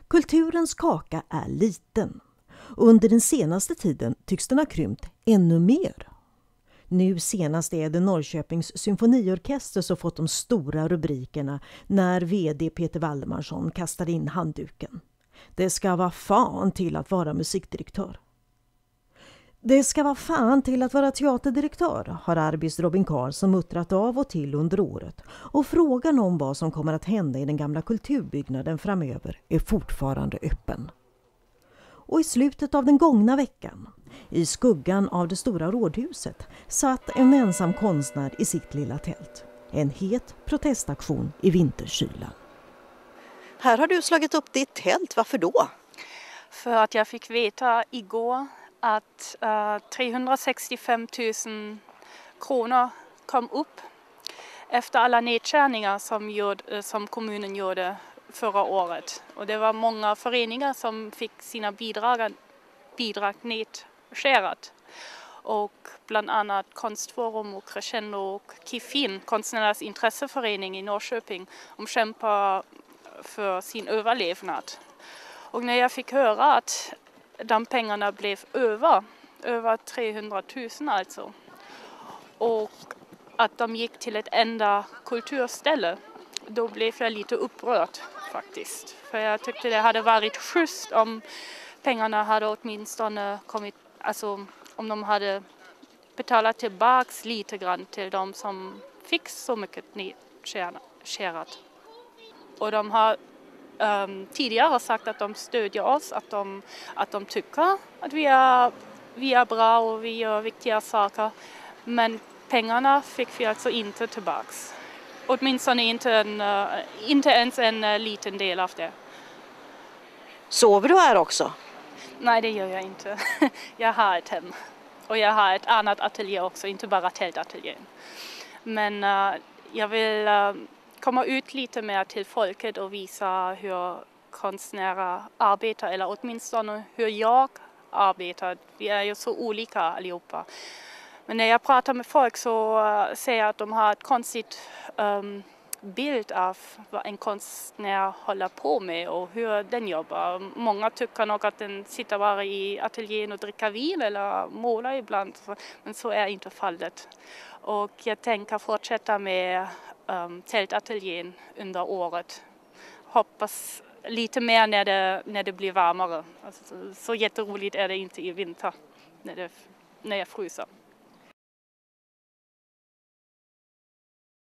Kulturens kaka är liten. Under den senaste tiden tycks den ha krympt ännu mer. Nu senast är det Norrköpings symfoniorkester som fått de stora rubrikerna när vd Peter Waldemarsson kastade in handduken. Det ska vara fan till att vara musikdirektör. Det ska vara fan till att vara teaterdirektör, har Arbis Robin Karlsson muttrat av och till under året, och frågan om vad som kommer att hända i den gamla kulturbyggnaden framöver är fortfarande öppen. Och i slutet av den gångna veckan, i skuggan av det stora rådhuset, satt en ensam konstnär i sitt lilla tält. En het protestaktion i vinterkylan. Här har du slagit upp ditt tält. Varför då? För att jag fick veta igår att 365 000 kronor kom upp efter alla nedskärningar som kommunen gjorde förra året. Och det var många föreningar som fick sina bidrag nedskärat. Och bland annat Konstforum och Crescendo och Kifin, konstnärernas intresseförening i Norrköping, kämpar för sin överlevnad. Och när jag fick höra att de pengarna blev över 300 000 alltså, och att de gick till ett enda kulturställe, då blev jag lite upprörd faktiskt. För jag tyckte det hade varit schysst om pengarna hade åtminstone kommit, alltså om de hade betalat tillbaks lite grann till de som fick så mycket nedskärat. Och de har tidigare sagt att de stödjer oss, att de tycker att vi är bra och vi gör viktiga saker. Men pengarna fick vi alltså inte tillbaks. Åtminstone inte ens en liten del av det. Sover du här också? Nej, det gör jag inte. Jag har ett hem. Och jag har ett annat ateljé också, inte bara tältateljén. Men jag vill komma ut lite mer till folket och visa hur konstnärer arbetar, eller åtminstone hur jag arbetar. Vi är ju så olika allihopa. Men när jag pratar med folk så säger jag att de har ett konstigt bild av vad en konstnär håller på med och hur den jobbar. Många tycker nog att den sitter bara i ateljén och dricker vin eller målar ibland, men så är inte fallet. Och jag tänker fortsätta med tältateljén under året. Hoppas lite mer när det blir varmare. Alltså, så jätteroligt är det inte i vinter när jag fryser.